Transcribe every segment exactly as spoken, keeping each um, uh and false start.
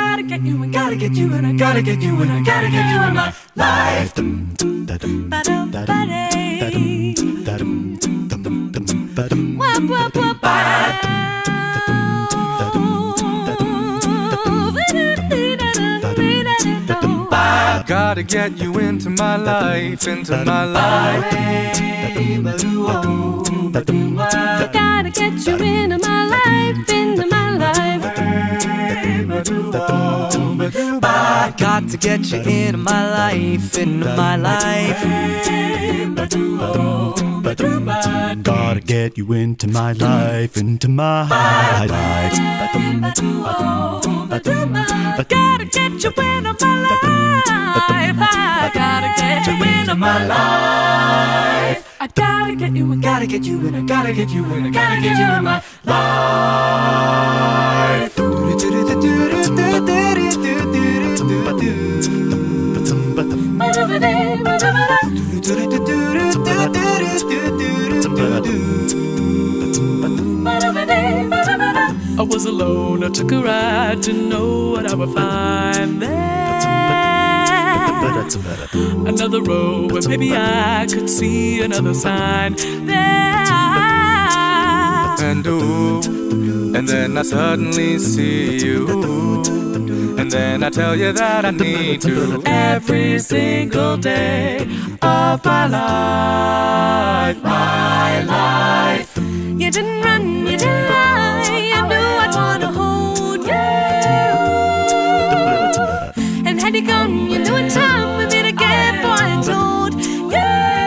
gotta get you in, gotta get you in, I gotta get you in, I gotta get you in my life. Wap, wap, wap, gotta get you into my life, into my life. Gotta get you into my life, into my life. Got to get you into my life, into my life. Gotta get you into my life, into my life. Gotta get you into my life. I gotta get you into my life. I gotta get you in, gotta get you in, I gotta get you in, I gotta get you in my life. I was alone, I took a ride to know what I would find there. Another road where maybe I could see another sign there. And ooh, and then I suddenly see you, and then I tell you that I need to. Every single day of my life, my life. You didn't run, you didn't lie, you knew I'd wanna hold you. And had you gone, you knew in time with me to get what I told you.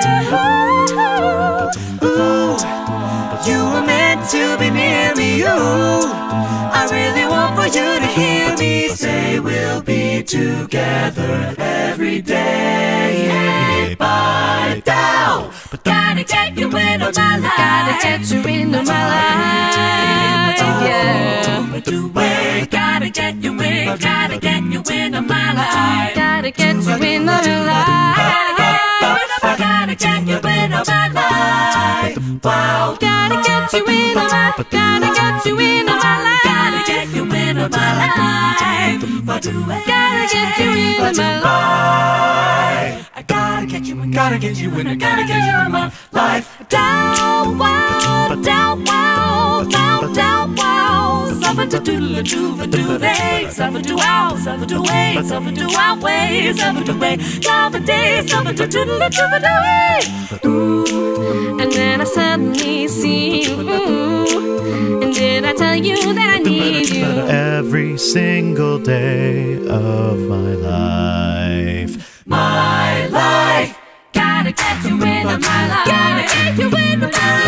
Ooh, you were meant to be near me, you. I really want for you to hear me say we'll be together every day. Bye down, but gotta get you into my life. Gotta get you into my life. Yeah. Gotta get you in, gotta get you into my life. Gotta get you into my life. Gotta get you into my life. Wow. Gotta get you into my, gotta get you into my life. Gotta get you into my life. Gotta get you into my life. I gotta get you in, gotta get you in, I gotta get you in my life. Down, wow, down, wow, down, down, wow. Suffer to doodle do for do they, suffer to wow, suffer to way, suffer to wow way, suffer to way, suffer day, suffer to doodle do for do way. And then I suddenly see you, ooh, and then I tell you that I need you every single day of my life. My life. Gotta get you into my life. Gotta get you into my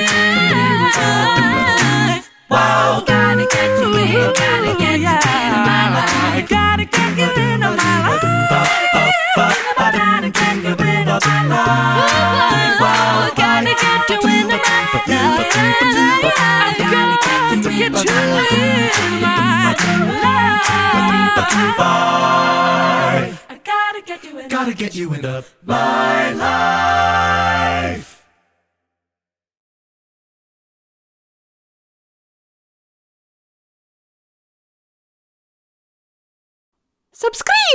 life. Wow. Gotta get you in. Gotta get you into my life. Gotta get you into my life. Gotta get you into my life. Wow. Gotta get you into my life. Gotta get you into my life. Gotta get you in, Gotta get you into my life. Subscribe.